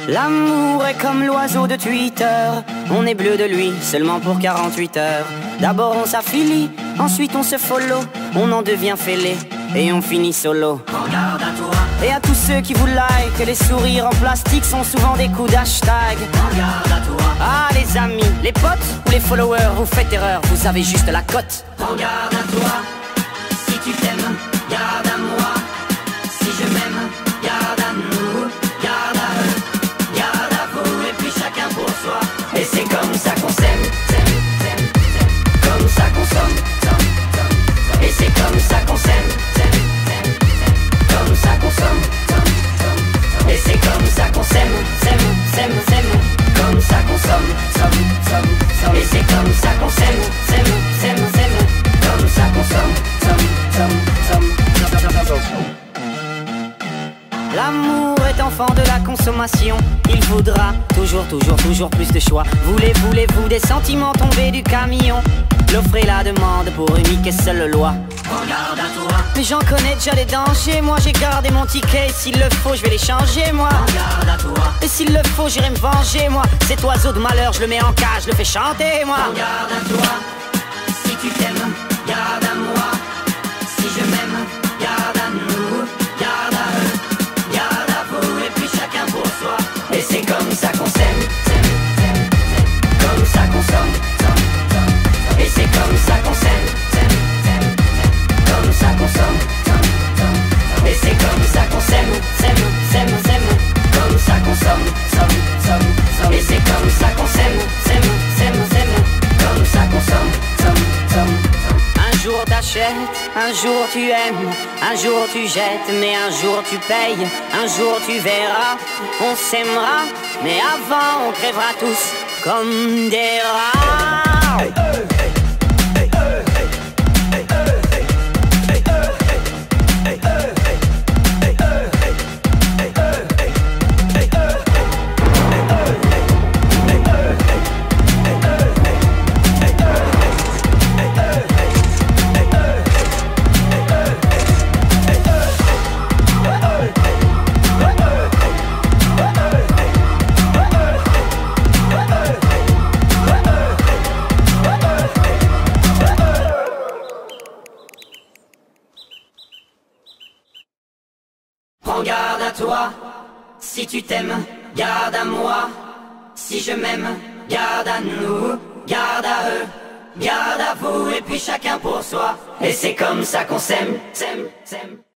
L'amour est comme l'oiseau de Twitter, on est bleu de lui seulement pour 48 heures. D'abord on s'affilie, ensuite on se follow, on en devient fêlé et on finit solo. Prends garde à toi. Et à tous ceux qui vous like, les sourires en plastique sont souvent des coups d'hashtag. Prends garde à toi. Ah les amis, les potes ou les followers, vous faites erreur, vous avez juste la cote. Prends garde à toi, si tu t'aimes, garde à moi. Si je m'aime, garde à nous, garde à eux, garde à vous, et puis chacun pour soi. Et c'est comme ça qu'on s'aime, comme ça qu'on somme, et c'est comme ça qu'on s'aime, comme ça qu'on somme, et c'est comme ça qu'on s'aime, comme ça qu'on somme, et c'est comme ça qu'on s'aime, comme ça qu'on somme. L'amour est enfant de la consommation. Il voudra toujours plus de choix. Voulez-vous des sentiments tombés du camion? L'offre et la demande pour unique et seule loi. Prends garde à toi. Mais j'en connais déjà les dangers. Moi j'ai gardé mon ticket et s'il le faut je vais les changer moi. Prends garde à toi. Et s'il le faut j'irai me venger moi. Cet oiseau de malheur je le mets en cage, je le fais chanter moi. Prends garde à toi. Si tu t'aimes, garde à moi. Si je m'aime, garde à nous, garde à eux, garde à vous, et puis chacun pour soi. Et c'est comme ça qu'on s'aime, comme ça qu'on somme, et c'est comme ça qu'on s'aime, comme ça qu'on somme, et c'est comme ça qu'on s'aime, comme ça qu'on somme, et c'est comme ça qu'on s'aime, comme ça qu'on somme. Un jour t'achètes, un jour tu aimes, un jour tu jettes, mais un jour tu payes, un jour tu verras, on s'aimera, mais avant on crèvera tous comme des rats. Hey, hey, hey, hey, Prends garde à toi, si tu t'aimes, garde à moi. Si je m'aime, garde à nous, garde à eux, garde à vous, et puis chacun pour soi. Et c'est comme ça qu'on s'aime.